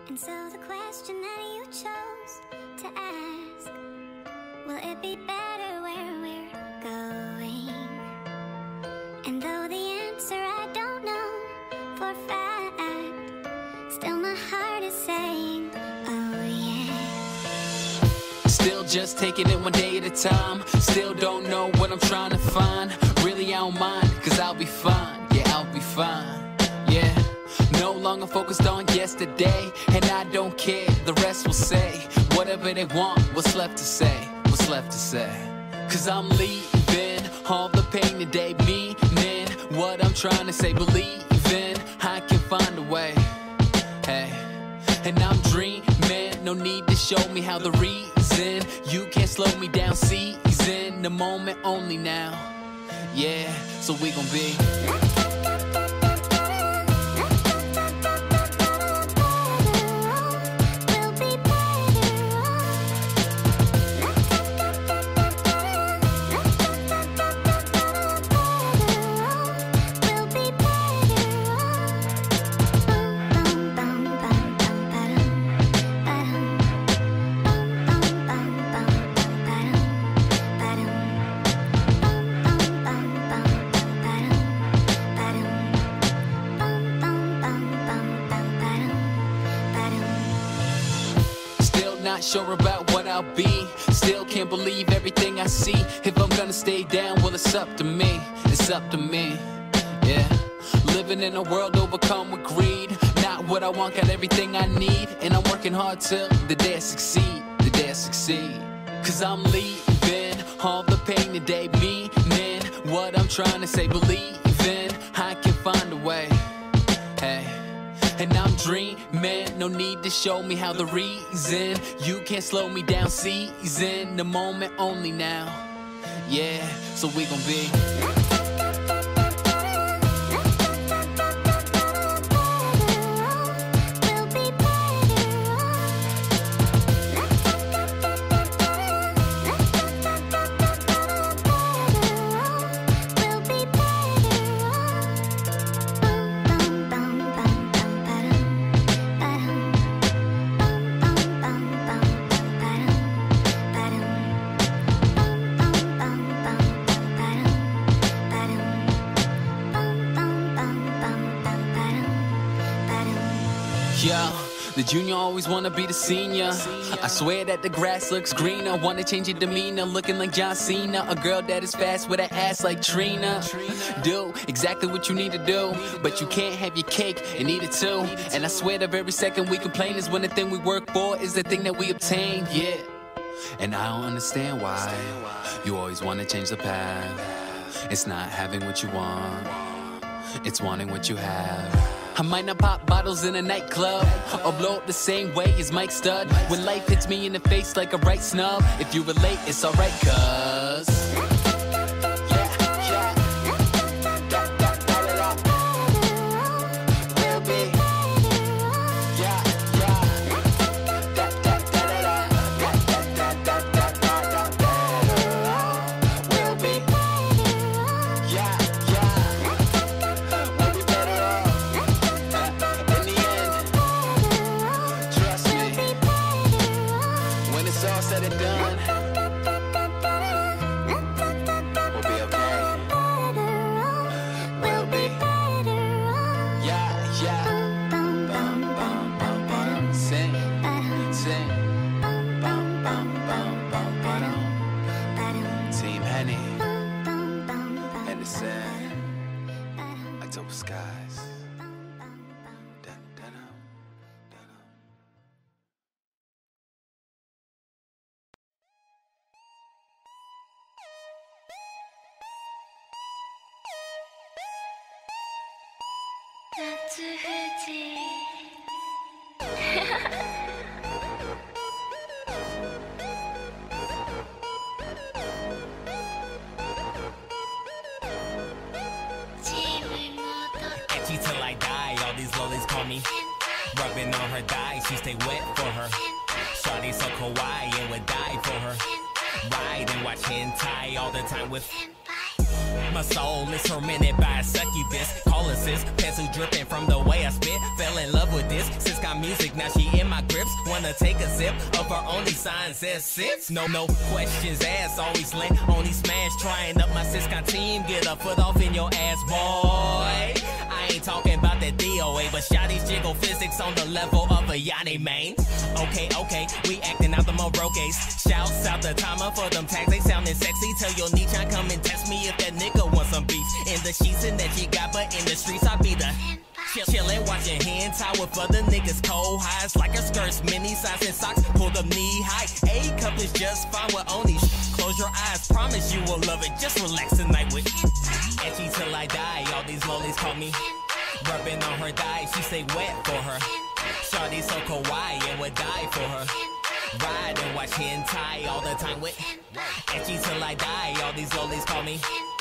And so the question that you chose to ask, will it be better where we're going? And though the answer I don't know for a fact, still my heart is saying, oh yeah. Still just taking it one day at a time. Still don't know what I'm trying to find. Really I don't mind, cause I'll be fine. Yeah, I'll be fine. Yeah. No longer focused on yesterday, and I don't care, the rest will say whatever they want. What's left to say? What's left to say? Cause I'm leaving all the pain today, meaning what I'm trying to say. Believing I can find a way. Hey, and I'm dreaming, no need to show me how. The reason you can't slow me down, seizing the moment only now. Yeah, so we gon' be not sure about what I'll be. Still can't believe everything I see. If I'm gonna stay down, well it's up to me. It's up to me, yeah. Living in a world overcome with greed. Not what I want, got everything I need. And I'm working hard till the day I succeed. The day I succeed. Cause I'm leaving all the pain today, meaning what I'm trying to say. Believing I can find a way. Hey, and I'm dreaming, no need to show me how. The reason you can't slow me down, seizing the moment only now. Yeah, so we gon' be the junior always wanna be the senior. I swear that the grass looks greener. Wanna change your demeanor, looking like John Cena. A girl that is fast with an ass like Trina. Do exactly what you need to do, but you can't have your cake and eat it too. And I swear the very second we complain is when the thing we work for is the thing that we obtain. Yeah, and I don't understand why you always wanna change the path. It's not having what you want, it's wanting what you have. I might not pop bottles in a nightclub or blow up the same way as Mike Stud. When life hits me in the face like a right snub, if you relate, it's alright, cuz skies. Till I die, all these lollies call me. Rubbing on her thigh, she stay wet for her. Shawty so kawaii and would die for her. Ride and watch hentai all the time with My soul is tormented by a succubus. Call assist, pencil dripping from the way I spit. Fell in love with this, sis got music, now she in my grips. Wanna take a sip of her only sign says sits. No questions asked, always lit, only smash. Trying up my sis got team, get a foot off in your ass, boy. I ain't talking about that DOA, but shotty's jiggle physics on the level of a Yanni main. Okay, we acting out the Morokes. Shouts out the timer for them tags, they sounding sexy. Tell your niche I come and test me if that nigga want some beef. In the sheets and that she got, but in the streets I be the chillin', watching hand tie with other niggas cold highs. Like her skirts, mini size and socks, pull them knee high. A cup is just fine with only close your eyes, promise you will love it. Just relax tonight with Etchy till I die. All these lollies call me rubbing on her thigh. She stay wet for her. Shawty so kawaii and would die for her. Ride and watch hentai all the time with Etchy till I die. All these lollies call me